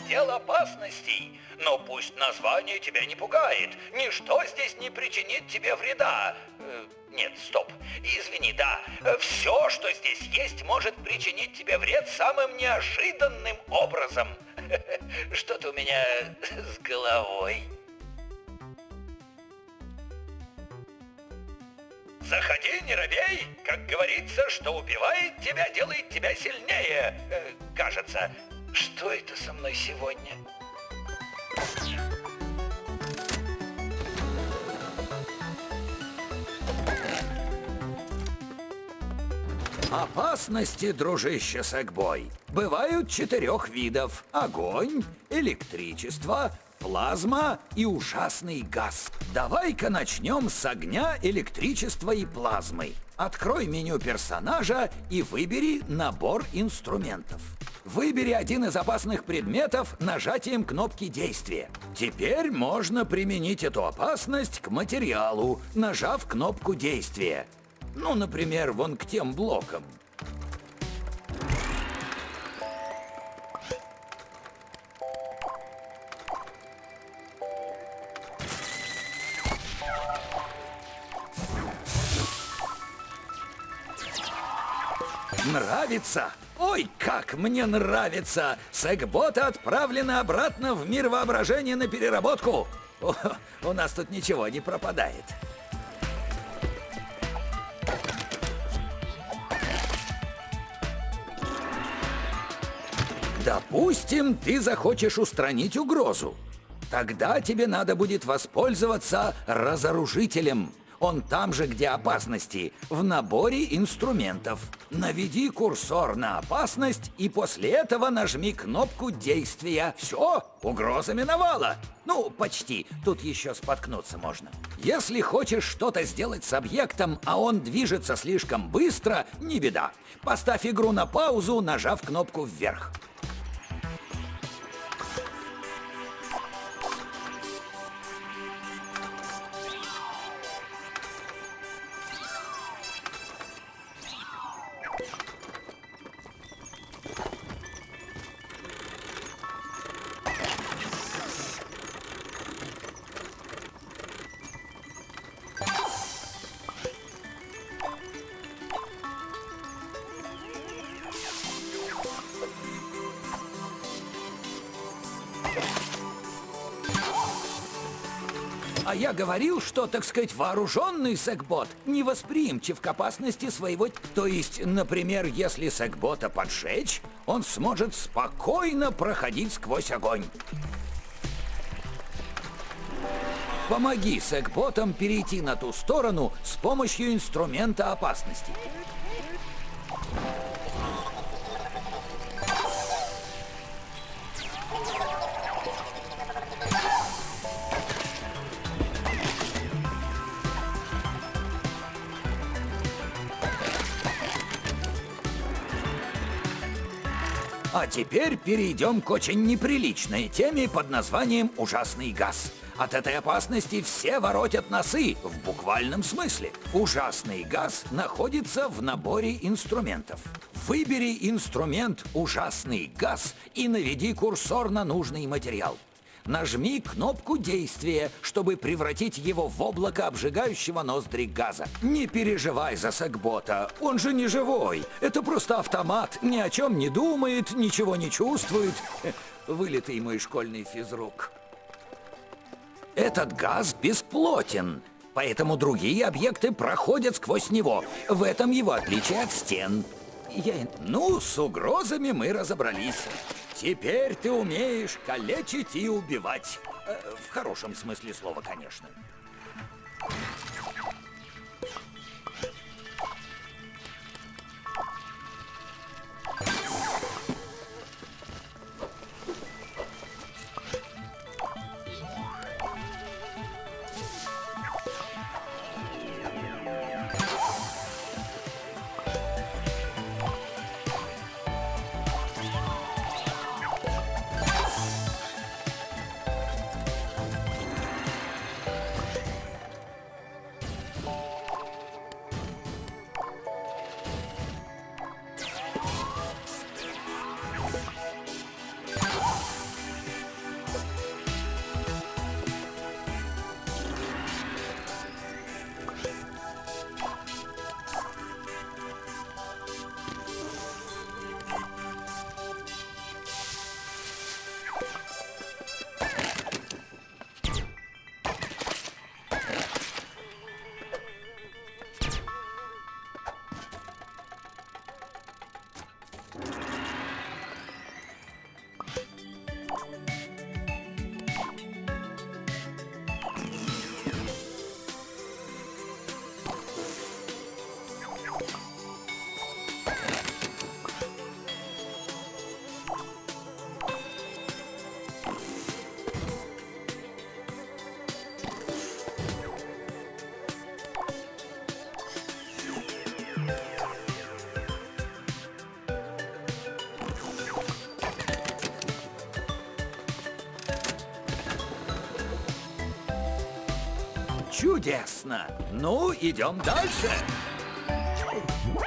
раздел опасностей. Но пусть название тебя не пугает. Ничто здесь не причинит тебе вреда. Нет, стоп. Извини, да. Все, что здесь есть, может причинить тебе вред самым неожиданным образом. Что-то у меня с головой. Заходи, не робей. Как говорится, что убивает тебя, делает тебя сильнее. Кажется. Что это со мной сегодня? Опасности, дружище Сэкбой, бывают 4 видов: огонь, электричество, плазма и ужасный газ. Давай-ка начнем с огня, электричества и плазмы. Открой меню персонажа и выбери набор инструментов. Выбери один из опасных предметов нажатием кнопки действия. Теперь можно применить эту опасность к материалу, нажав кнопку действия. Ну, например, вон к тем блокам. Нравится? Ой, как мне нравится! Сэкбота отправлена обратно в мир воображения на переработку. У нас тут ничего не пропадает. Допустим, ты захочешь устранить угрозу. Тогда тебе надо будет воспользоваться разоружителем. Он там же, где опасности, в наборе инструментов. Наведи курсор на опасность и после этого нажми кнопку действия. Все, угроза миновала. Ну, почти. Тут еще споткнуться можно. Если хочешь что-то сделать с объектом, а он движется слишком быстро, не беда. Поставь игру на паузу, нажав кнопку вверх. А я говорил, что, так сказать, вооруженный Сэкбот невосприимчив к опасности своего... То есть, например, если Сэкбота поджечь, он сможет спокойно проходить сквозь огонь. Помоги Сэкботам перейти на ту сторону с помощью инструмента опасности. А теперь перейдем к очень неприличной теме под названием «Ужасный газ». От этой опасности все воротят носы, в буквальном смысле. Ужасный газ находится в наборе инструментов. Выбери инструмент «Ужасный газ» и наведи курсор на нужный материал. Нажми кнопку действия, чтобы превратить его в облако обжигающего ноздри газа. Не переживай за Сэкбота, он же не живой. Это просто автомат, ни о чем не думает, ничего не чувствует. Вылитый мой школьный физрук. Этот газ бесплотен, поэтому другие объекты проходят сквозь него. В этом его отличие от стен. Ну, с угрозами мы разобрались. Теперь ты умеешь калечить и убивать. В хорошем смысле слова, конечно. Чудесно! Ну, идем дальше.